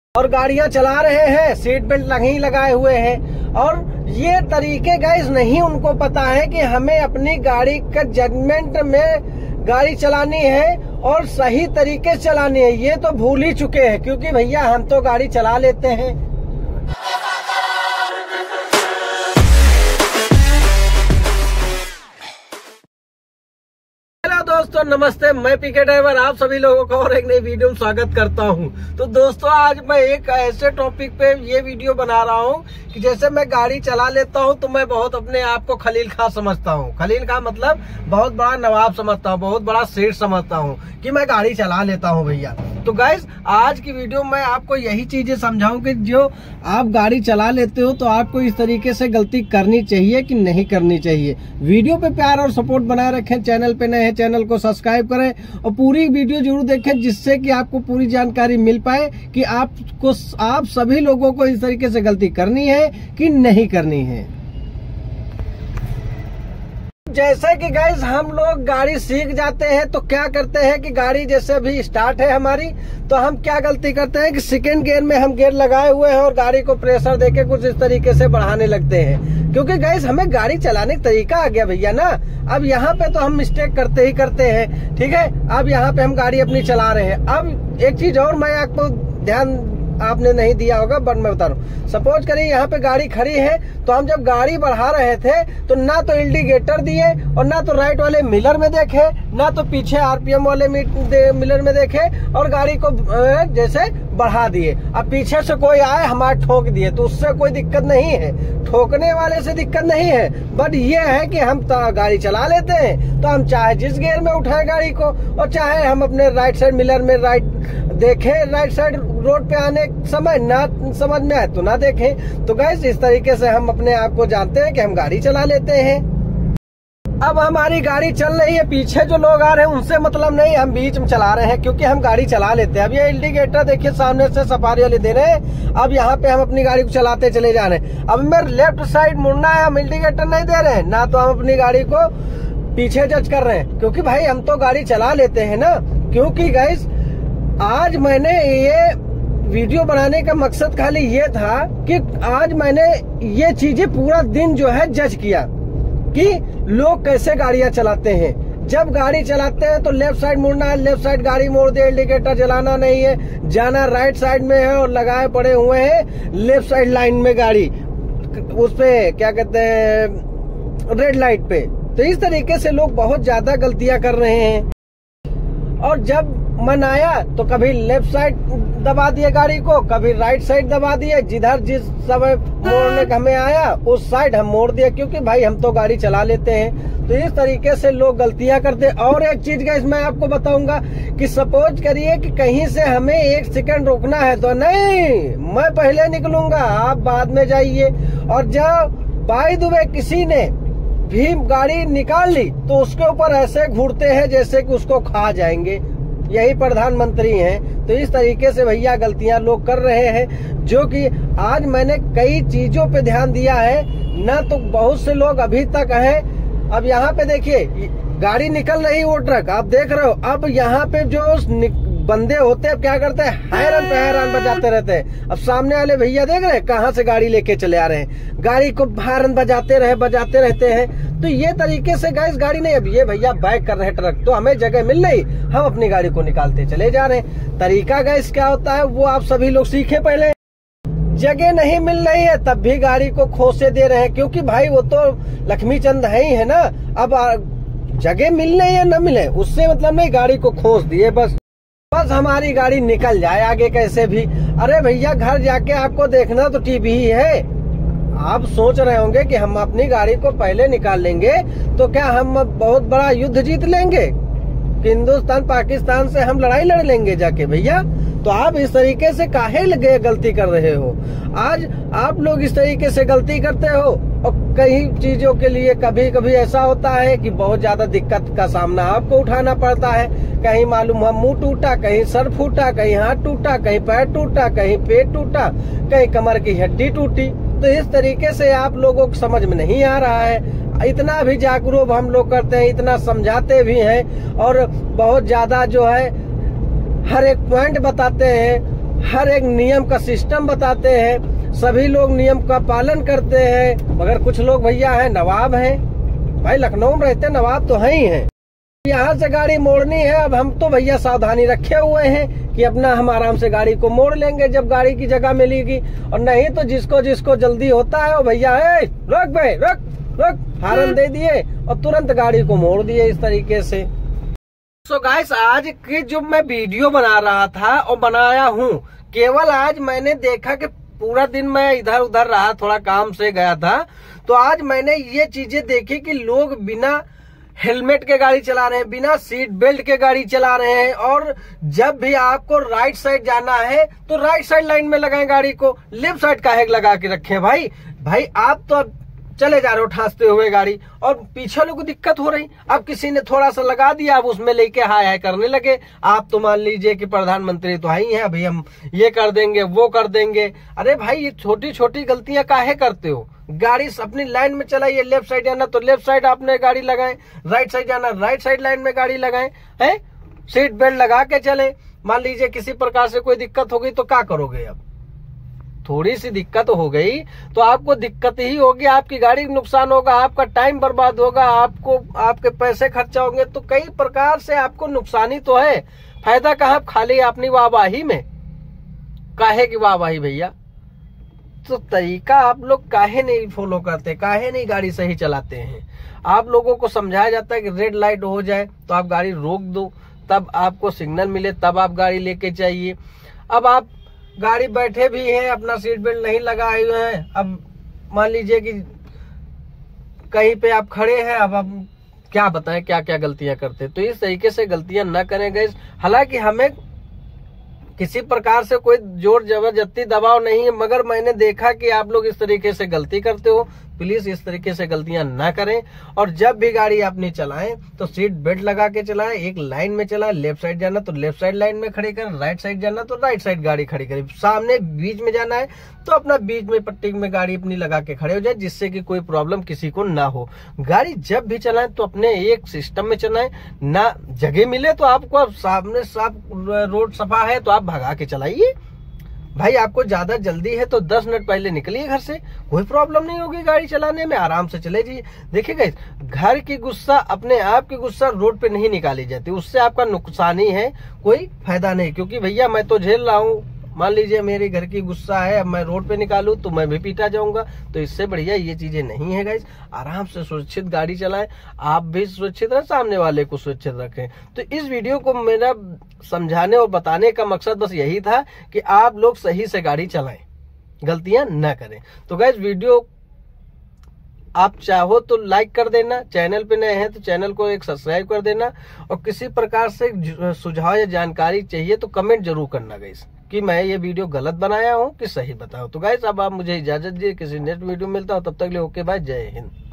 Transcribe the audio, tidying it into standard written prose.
और गाड़ियां चला रहे हैं, सीट बेल्ट नहीं लगाए हुए हैं। और ये तरीके गाइस नहीं उनको पता है कि हमें अपनी गाड़ी का जजमेंट में गाड़ी चलानी है और सही तरीके से चलानी है। ये तो भूल ही चुके हैं, क्योंकि भैया हम तो गाड़ी चला लेते हैं। दोस्तों नमस्ते, मैं पीके ड्राइवर आप सभी लोगों का और एक नई वीडियो में स्वागत करता हूं। तो दोस्तों आज मैं एक ऐसे टॉपिक पे ये वीडियो बना रहा हूं कि जैसे मैं गाड़ी चला लेता हूं तो मैं बहुत अपने आप को खलील खां समझता हूं। खलील खां मतलब बहुत बड़ा नवाब समझता हूं, बहुत बड़ा सेठ समझता हूं कि मैं गाड़ी चला लेता हूं भैया। तो गाइस आज की वीडियो में आपको यही चीजें समझाऊं कि जो आप गाड़ी चला लेते हो तो आपको इस तरीके से गलती करनी चाहिए कि नहीं करनी चाहिए। वीडियो पे प्यार और सपोर्ट बनाए रखें। चैनल पे नए हैं चैनल को सब्सक्राइब करें और पूरी वीडियो जरूर देखें, जिससे कि आपको पूरी जानकारी मिल पाए कि आप सभी लोगों को इस तरीके से गलती करनी है कि नहीं करनी है। जैसे कि गाइस हम लोग गाड़ी सीख जाते हैं तो क्या करते हैं कि गाड़ी जैसे अभी स्टार्ट है हमारी, तो हम क्या गलती करते हैं कि सेकेंड गियर में हम गियर लगाए हुए हैं और गाड़ी को प्रेशर देके कुछ इस तरीके से बढ़ाने लगते हैं। क्योंकि गाइस हमें गाड़ी चलाने का तरीका आ गया भैया ना। अब यहाँ पे तो हम मिस्टेक करते ही करते हैं, ठीक है। अब यहाँ पे हम गाड़ी अपनी चला रहे हैं। अब एक चीज और मैं आपको ध्यान आपने नहीं दिया होगा बट मैं बता रहा हूँ। सपोज करिए यहाँ पे गाड़ी खड़ी है, तो हम जब गाड़ी बढ़ा रहे थे तो ना तो इंडिकेटर दिए और ना तो राइट वाले मिरर में देखे, ना तो पीछे आरपीएम वाले मिरर में देखे और गाड़ी को जैसे बढ़ा दिए। अब पीछे से कोई आए हमारे ठोक दिए तो उससे कोई दिक्कत नहीं है, ठोकने वाले से दिक्कत नहीं है। बट ये है कि हम गाड़ी चला लेते हैं तो हम चाहे जिस गियर में उठाए गाड़ी को और चाहे हम अपने राइट साइड मिरर में राइट देखें, राइट साइड रोड पे आने समय ना समझ में आए तो ना देखें। तो गाइस इस तरीके से हम अपने आप को जानते हैं कि हम गाड़ी चला लेते हैं। अब हमारी गाड़ी चल रही है, पीछे जो लोग आ रहे हैं उनसे मतलब नहीं, हम बीच में चला रहे हैं क्योंकि हम गाड़ी चला लेते हैं। अब ये इंडिकेटर देखिए सामने से सफारी वाले दे रहे हैं। अब यहाँ पे हम अपनी गाड़ी को चलाते चले जा रहे हैं। अब मेरे लेफ्ट साइड मुड़ना है, हम इंडिकेटर नहीं दे रहे हैं, ना तो हम अपनी गाड़ी को पीछे जज कर रहे हैं, क्योंकि भाई हम तो गाड़ी चला लेते हैं ना। क्योंकि गाइस आज मैंने ये वीडियो बनाने का मकसद खाली ये था कि आज मैंने ये चीजें पूरा दिन जो है जज किया कि लोग कैसे गाड़ियां चलाते हैं। जब गाड़ी चलाते हैं तो लेफ्ट साइड मुड़ना है, लेफ्ट साइड गाड़ी मोड़ दे, इंडिकेटर जलाना नहीं है, जाना राइट साइड में है और लगाए पड़े हुए हैं लेफ्ट साइड लाइन में गाड़ी, उस पे क्या कहते हैं रेड लाइट पे। तो इस तरीके से लोग बहुत ज्यादा गलतियां कर रहे हैं। और जब मन आया तो कभी लेफ्ट साइड दबा दिए गाड़ी को, कभी राइट साइड दबा दिए, जिधर जिस समय मोड़ने का हमें आया उस साइड हम मोड़ दिए, क्योंकि भाई हम तो गाड़ी चला लेते हैं। तो इस तरीके से लोग गलतियां करते हैं। और एक चीज गाइस मैं आपको बताऊंगा कि सपोज करिए कि कहीं से हमें 1 सेकंड रोकना है तो नहीं, मैं पहले निकलूंगा आप बाद में जाइए। और जब बाय द वे किसी ने भी गाड़ी निकाल ली तो उसके ऊपर ऐसे घूरते हैं जैसे कि उसको खा जाएंगे। यही प्रधानमंत्री हैं। तो इस तरीके से भैया गलतियां लोग कर रहे हैं, जो कि आज मैंने कई चीजों पे ध्यान दिया है ना। तो बहुत से लोग अभी तक हैं। अब यहाँ पे देखिए गाड़ी निकल रही वो ट्रक आप देख रहे हो। अब यहाँ पे जो बंदे होते हैं क्या करते हैं, हैरान पे हैरान बजाते रहते हैं। अब सामने वाले भैया देख रहे हैं कहाँ से गाड़ी लेके चले आ रहे हैं, गाड़ी को हारन बजाते रहते हैं। तो ये तरीके से गाइस गाड़ी नहीं, अब ये भैया बैक कर रहे हैं ट्रक, तो हमें जगह मिल रही, हम अपनी गाड़ी को निकालते चले जा रहे हैं। तरीका गाइस क्या होता है वो आप सभी लोग सीखे। पहले जगह नहीं मिल रही है तब भी गाड़ी को खोसे दे रहे हैं, क्योंकि भाई वो तो लक्ष्मी चंद है ही है ना। अब जगह मिल रही है न मिले उससे मतलब नहीं, गाड़ी को खोस दिए बस हमारी गाड़ी निकल जाए आगे कैसे भी। अरे भैया घर जाके आपको देखना तो टीवी ही है। आप सोच रहे होंगे कि हम अपनी गाड़ी को पहले निकाल लेंगे तो क्या हम बहुत बड़ा युद्ध जीत लेंगे कि हिंदुस्तान पाकिस्तान से हम लड़ाई लड़ लेंगे जाके। भैया तो आप इस तरीके से काहे लगे गलती कर रहे हो। आज आप लोग इस तरीके से गलती करते हो और कई चीजों के लिए कभी कभी ऐसा होता है कि बहुत ज्यादा दिक्कत का सामना आपको उठाना पड़ता है। कहीं मालूम हुआ मुंह टूटा, कहीं सर फूटा, कहीं हाथ टूटा, कहीं पैर टूटा, कहीं पेट टूटा, कहीं कमर की हड्डी टूटी। तो इस तरीके से आप लोगों को समझ में नहीं आ रहा है। इतना भी जागरूक हम लोग करते हैं, इतना समझाते भी हैं और बहुत ज्यादा जो है हर एक पॉइंट बताते हैं। हर एक नियम का सिस्टम बताते हैं, सभी लोग नियम का पालन करते हैं। मगर कुछ लोग भैया हैं नवाब हैं, भाई लखनऊ में रहते नवाब तो हैं ही हैं। यहाँ से गाड़ी मोड़नी है, अब हम तो भैया सावधानी रखे हुए हैं कि अपना हम आराम से गाड़ी को मोड़ लेंगे जब गाड़ी की जगह मिलेगी। और नहीं तो जिसको जिसको जल्दी होता है वो भैया रुक भाई रुक रुक हारन दे दिए और तुरंत गाड़ी को मोड़ दिए इस तरीके से। सो गाइस, आज की जो मैं वीडियो बना रहा था और बनाया हूँ, केवल आज मैंने देखा कि पूरा दिन मैं इधर उधर रहा, थोड़ा काम से गया था, तो आज मैंने ये चीजें देखी कि लोग बिना हेलमेट के गाड़ी चला रहे हैं, बिना सीट बेल्ट के गाड़ी चला रहे हैं। और जब भी आपको राइट साइड जाना है तो राइट साइड लाइन में लगाएं गाड़ी को, लेफ्ट साइड काहे लगा के रखें भाई। आप तो अब चले जा रहे हो ठासते हुए गाड़ी और पीछे लोगों को दिक्कत हो रही। अब किसी ने थोड़ा सा लगा दिया, अब उसमें लेके हाय हाय करने लगे। आप तो मान लीजिए कि प्रधानमंत्री तो आई हैं, अभी हम ये कर देंगे वो कर देंगे। अरे भाई, ये छोटी छोटी गलतियां काहे करते हो? गाड़ी अपनी लाइन में चलाइए, लेफ्ट साइड जाना तो लेफ्ट साइड आपने गाड़ी लगाए, राइट साइड जाना राइट साइड लाइन में गाड़ी लगाए है। सीट बेल्ट लगा के चले। मान लीजिए किसी प्रकार से कोई दिक्कत हो गई तो क्या करोगे? अब थोड़ी सी दिक्कत हो गई तो आपको दिक्कत ही होगी, आपकी गाड़ी का नुकसान होगा, आपका टाइम बर्बाद होगा, आपके पैसे खर्चा होंगे, तो कई प्रकार से आपको नुकसानी तो है। फायदा कहाँ? खाली अपनी वाहवाही में। काहे की वाहवाही भैया? तो तरीका आप लोग काहे नहीं फॉलो करते, काहे नहीं गाड़ी सही चलाते हैं? आप लोगों को समझाया जाता है कि रेड लाइट हो जाए तो आप गाड़ी रोक दो, तब आपको सिग्नल मिले तब आप गाड़ी लेके जाइए। अब आप गाड़ी बैठे भी हैं, अपना सीट बेल्ट नहीं लगाए हुए हैं, अब मान लीजिए कि कहीं पे आप खड़े हैं, अब हम क्या बताएं क्या क्या गलतियां करते। तो इस तरीके से गलतियां ना करें गाइस। हालांकि हमें किसी प्रकार से कोई जोर जबरदस्ती दबाव नहीं है, मगर मैंने देखा कि आप लोग इस तरीके से गलती करते हो। प्लीज इस तरीके से गलतियां ना करें। और जब भी गाड़ी अपनी चलाएं तो सीट बेल्ट लगा के चलाएं, एक लाइन में चलाएं। लेफ्ट साइड जाना तो लेफ्ट साइड लाइन में खड़ी करें, राइट साइड जाना तो राइट साइड गाड़ी खड़ी करें। सामने बीच में जाना है तो अपना बीच में पट्टी में गाड़ी अपनी लगा के खड़े हो जाए, जिससे कि कोई प्रॉब्लम किसी को ना हो। गाड़ी जब भी चलाएं तो अपने एक सिस्टम में चलाएं, ना जगह मिले तो आपको अब सामने साफ रोड सफा है तो आप भगा के चलाइए भाई। आपको ज्यादा जल्दी है तो 10 मिनट पहले निकलिए घर से, कोई प्रॉब्लम नहीं होगी गाड़ी चलाने में, आराम से चले जाइए। देखिए गाइस, घर की गुस्सा, अपने आप की गुस्सा रोड पे नहीं निकाली जाती, उससे आपका नुकसान ही है, कोई फायदा नहीं। क्योंकि भैया मैं तो झेल रहा हूँ, मान लीजिए मेरे घर की गुस्सा है, अब मैं रोड पे निकालूं तो मैं भी पीटा जाऊंगा। तो इससे बढ़िया ये चीजें नहीं है गाइस। आराम से सुरक्षित गाड़ी चलाएं, आप भी सुरक्षित रहे, सामने वाले को सुरक्षित रखें। तो इस वीडियो को मेरा समझाने और बताने का मकसद बस यही था कि आप लोग सही से गाड़ी चलाएं, गलतियां न करें। तो गाइस, वीडियो आप चाहो तो लाइक कर देना, चैनल पे नए हैं तो चैनल को एक सब्सक्राइब कर देना, और किसी प्रकार से सुझाव या जानकारी चाहिए तो कमेंट जरूर करना गाइस कि मैं ये वीडियो गलत बनाया हूँ कि सही बताऊं। तो गाइस, अब आप मुझे इजाजत दीजिए, किसी नेक्स्ट वीडियो मिलता हूं, तब तक के लिए ओके बाय, जय हिंद।